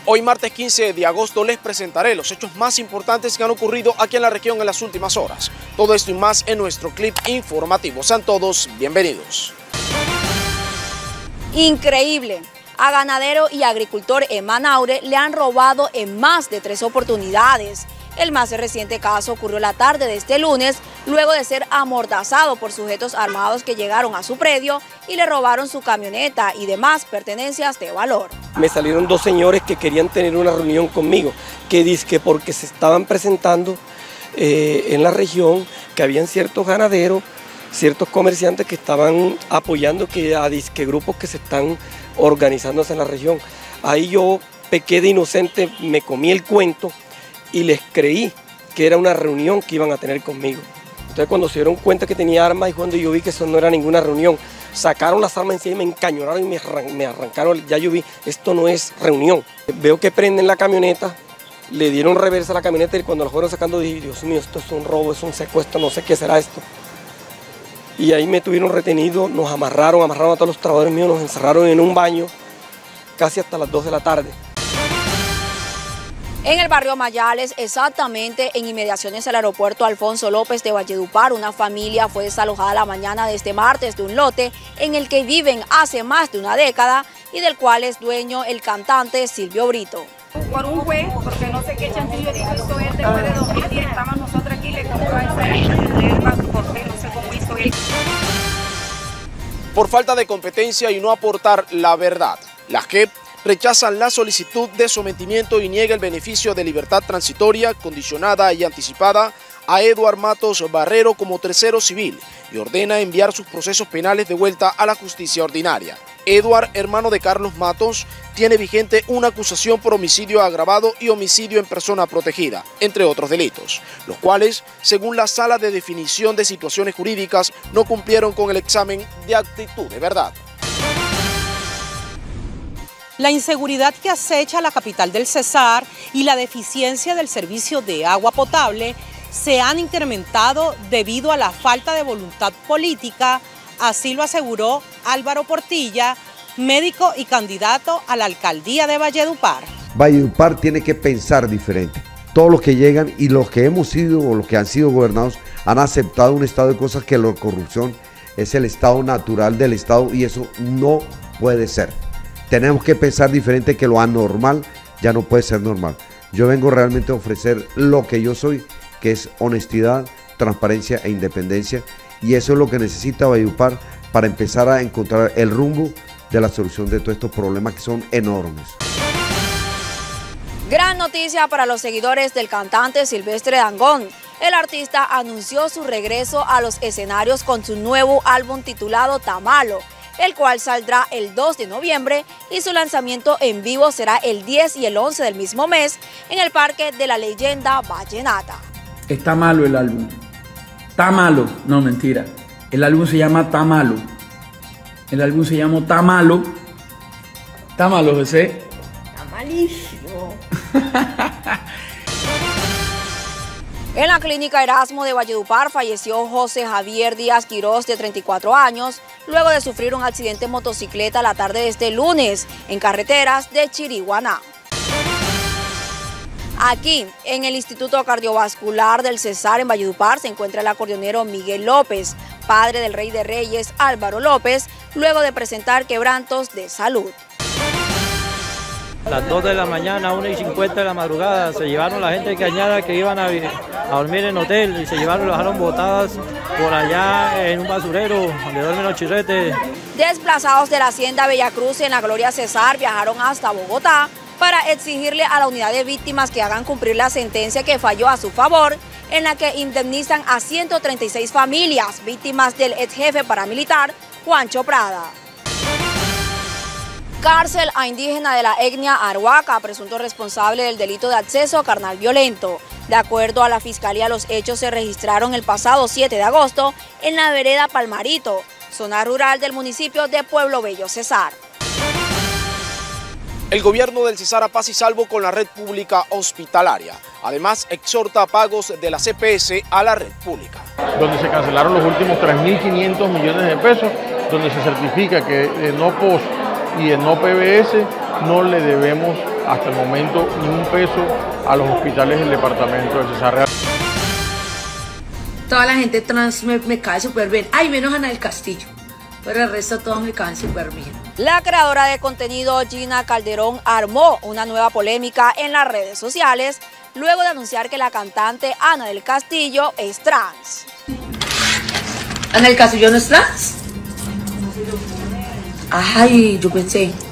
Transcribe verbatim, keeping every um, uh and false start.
Hoy martes quince de agosto les presentaré los hechos más importantes que han ocurrido aquí en la región en las últimas horas. Todo esto y más en nuestro clip informativo. Sean todos bienvenidos. Increíble. A ganadero y agricultor en Manaure le han robado en más de tres oportunidades. El más reciente caso ocurrió la tarde de este lunes, luego de ser amordazado por sujetos armados que llegaron a su predio y le robaron su camioneta y demás pertenencias de valor. Me salieron dos señores que querían tener una reunión conmigo, que dizque porque se estaban presentando eh, en la región, que habían ciertos ganaderos, ciertos comerciantes que estaban apoyando que a disque grupos que se están organizándose en la región. Ahí yo pequé de inocente, me comí el cuento y les creí que era una reunión que iban a tener conmigo. Entonces cuando se dieron cuenta que tenía armas y cuando yo vi que eso no era ninguna reunión, sacaron las armas encima y me encañonaron y me, arran me arrancaron, ya yo vi, esto no es reunión. Veo que prenden la camioneta, le dieron reversa a la camioneta y cuando la fueron sacando dije, Dios mío, esto es un robo, es un secuestro, no sé qué será esto. Y ahí me tuvieron retenido, nos amarraron, amarraron a todos los trabajadores míos, nos encerraron en un baño casi hasta las dos de la tarde. En el barrio Mayales, exactamente en inmediaciones al aeropuerto Alfonso López de Valledupar, una familia fue desalojada la mañana de este martes de un lote en el que viven hace más de una década y del cual es dueño el cantante Silvio Brito. Por un juez, porque no sé qué chantillo hizo él después de dos mil diez, estábamos nosotros aquí, le compró a ese pasaporte, no sé cómo hizo él. Por falta de competencia y no aportar la verdad, la J E P rechazan la solicitud de sometimiento y niega el beneficio de libertad transitoria, condicionada y anticipada a Eduard Matos Barrero como tercero civil y ordena enviar sus procesos penales de vuelta a la justicia ordinaria. Eduard, hermano de Carlos Matos, tiene vigente una acusación por homicidio agravado y homicidio en persona protegida, entre otros delitos, los cuales, según la Sala de Definición de Situaciones Jurídicas, no cumplieron con el examen de actitud de verdad. La inseguridad que acecha la capital del Cesar y la deficiencia del servicio de agua potable se han incrementado debido a la falta de voluntad política, así lo aseguró Álvaro Portilla, médico y candidato a la alcaldía de Valledupar. Valledupar tiene que pensar diferente. Todos los que llegan y los que hemos sido o los que han sido gobernados han aceptado un estado de cosas que la corrupción es el estado natural del estado y eso no puede ser. Tenemos que pensar diferente, que lo anormal ya no puede ser normal. Yo vengo realmente a ofrecer lo que yo soy, que es honestidad, transparencia e independencia. Y eso es lo que necesita Valledupar para empezar a encontrar el rumbo de la solución de todos estos problemas que son enormes. Gran noticia para los seguidores del cantante Silvestre Dangond. El artista anunció su regreso a los escenarios con su nuevo álbum titulado Tamalo, el cual saldrá el dos de noviembre y su lanzamiento en vivo será el diez y el once del mismo mes en el Parque de la Leyenda Vallenata. Está malo el álbum. Está malo. No, mentira. El álbum se llama Está malo. El álbum se llama Está malo. Está malo, José. Está malísimo. En la clínica Erasmo de Valledupar falleció José Javier Díaz Quirós, de treinta y cuatro años, luego de sufrir un accidente en motocicleta la tarde de este lunes en carreteras de Chiriguaná. Aquí, en el Instituto Cardiovascular del Cesar en Valledupar, se encuentra el acordeonero Miguel López, padre del rey de reyes Álvaro López, luego de presentar quebrantos de salud. A las dos de la mañana, una y cincuenta de la madrugada, se llevaron la gente de Cañada que iban a, a dormir en hotel y se llevaron, lo dejaron botadas por allá en un basurero donde duermen los chirretes. Desplazados de la hacienda Bellacruz en la Gloria Cesar viajaron hasta Bogotá para exigirle a la unidad de víctimas que hagan cumplir la sentencia que falló a su favor, en la que indemnizan a ciento treinta y seis familias víctimas del ex jefe paramilitar Juancho Prada. Cárcel a indígena de la etnia Arhuaca, presunto responsable del delito de acceso carnal violento. De acuerdo a la Fiscalía, los hechos se registraron el pasado siete de agosto en la vereda Palmarito, zona rural del municipio de Pueblo Bello, Cesar. El gobierno del Cesar a paz y salvo con la red pública hospitalaria. Además, exhorta a pagos de la C P S a la red pública. Donde se cancelaron los últimos tres mil quinientos millones de pesos, donde se certifica que en no P O S y en no P B S no le debemos hasta el momento ni un peso a los hospitales del departamento del Cesar. Toda la gente trans me, me cae súper bien. Ay, menos Ana del Castillo. Pero el resto todos me caen súper bien. La creadora de contenido Gina Calderón armó una nueva polémica en las redes sociales luego de anunciar que la cantante Ana del Castillo es trans. ¿Ana del Castillo no es trans? Ay, yo pensé.